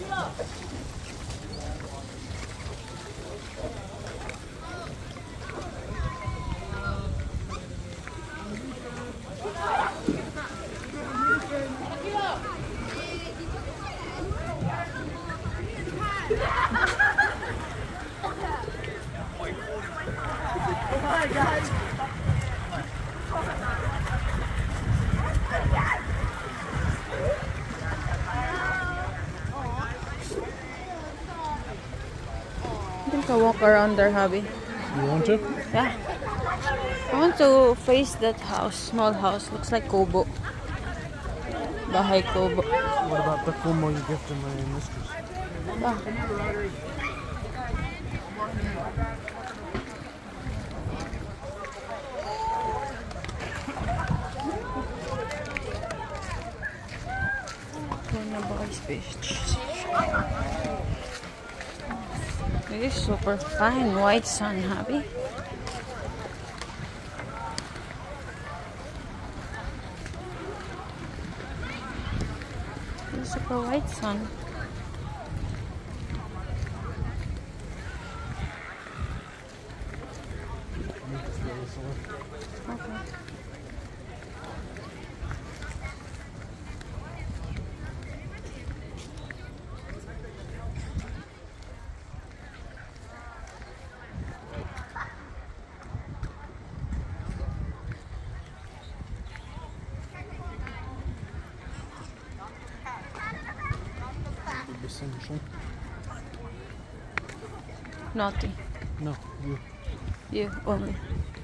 I think I'll walk around there, hubby. You want to? Yeah. I want to face that house, small house. Looks like Kubo. Bahay Kubo. What about the kumo you give to my mistress? Ah. It is super fine. White sun, hubby. It is super white sun. Okay. Naughty. No, you. You only.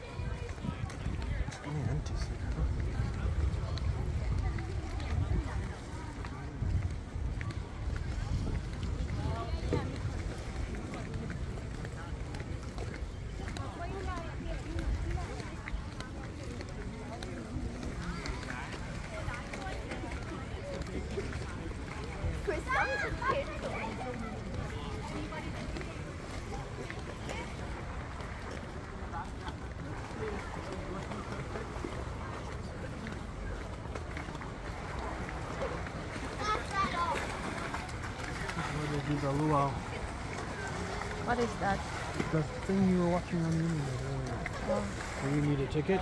The luau. What is that? The thing you were watching on the internet earlier. Oh. Do you need a ticket?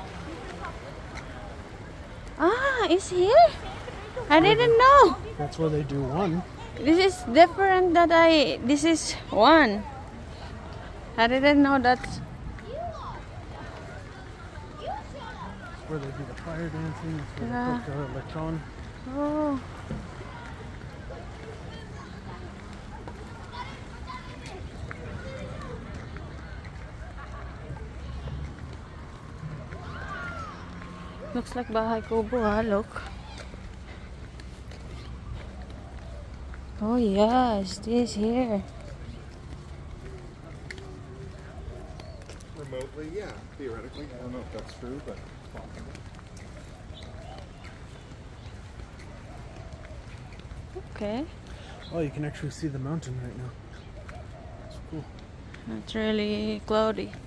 Ah, it's here? I didn't know. That's where they do one. This is different that this is one. I didn't know that. That's where they do the fire dancing. That's where Yeah. they put the lechon. Oh. Looks like Bahay Kubo, look. Oh yes, this here. Remotely, yeah, theoretically. I don't know if that's true, but it's possible. Okay. Oh, you can actually see the mountain right now. It's cool. It's really cloudy.